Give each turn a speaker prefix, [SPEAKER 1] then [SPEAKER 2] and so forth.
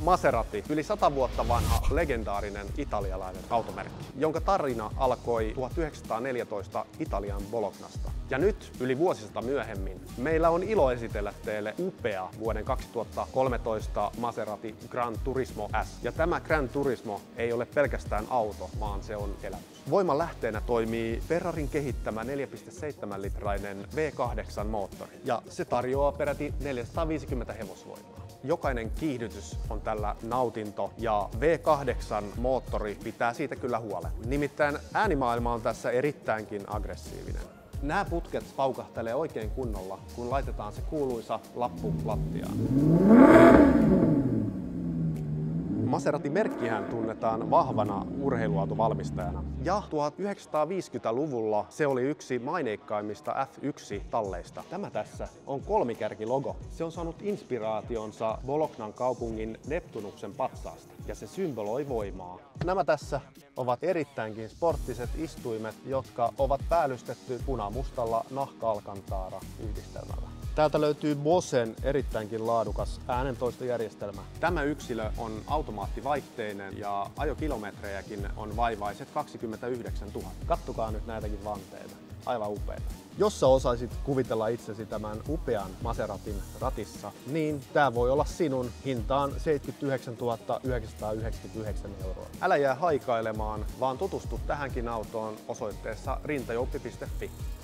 [SPEAKER 1] Maserati, yli 100 vuotta vanha legendaarinen italialainen automerkki, jonka tarina alkoi 1914 Italian Bolognasta. Ja nyt, yli vuosisata myöhemmin, meillä on ilo esitellä teille upea vuoden 2013 Maserati Gran Turismo S. Ja tämä Gran Turismo ei ole pelkästään auto, vaan se on elämys. Voiman lähteenä toimii Ferrarin kehittämä 4,7-litrainen V8 moottori, ja se tarjoaa peräti 450 hevosvoimaa. Jokainen kiihdytys on tällä nautinto ja V8 moottori pitää siitä kyllä huolen. Nimittäin äänimaailma on tässä erittäinkin aggressiivinen. Nämä putket paukahtelee oikein kunnolla, kun laitetaan se kuuluisa lappu lattiaan. Maserati-merkkihän tunnetaan vahvana urheiluautovalmistajana. Ja 1950-luvulla se oli yksi maineikkaimmista F1-talleista. Tämä tässä on kolmikärkilogo. Se on saanut inspiraationsa Bolognan kaupungin Neptunuksen patsaasta ja se symboloi voimaa. Nämä tässä ovat erittäinkin sporttiset istuimet, jotka ovat päällystetty punamustalla nahka-alkantaara-yhdistelmällä. Täältä löytyy Bosen erittäinkin laadukas äänentoistojärjestelmä. Tämä yksilö on automaattivaihteinen ja ajokilometrejäkin on vaivaiset 29 000. Kattokaa nyt näitäkin vanteita. Aivan upeita. Jos sä osaisit kuvitella itsesi tämän upean Maseratin ratissa, niin tää voi olla sinun hintaan 79 999 €. Älä jää haikailemaan, vaan tutustu tähänkin autoon osoitteessa rintajouppi.fi.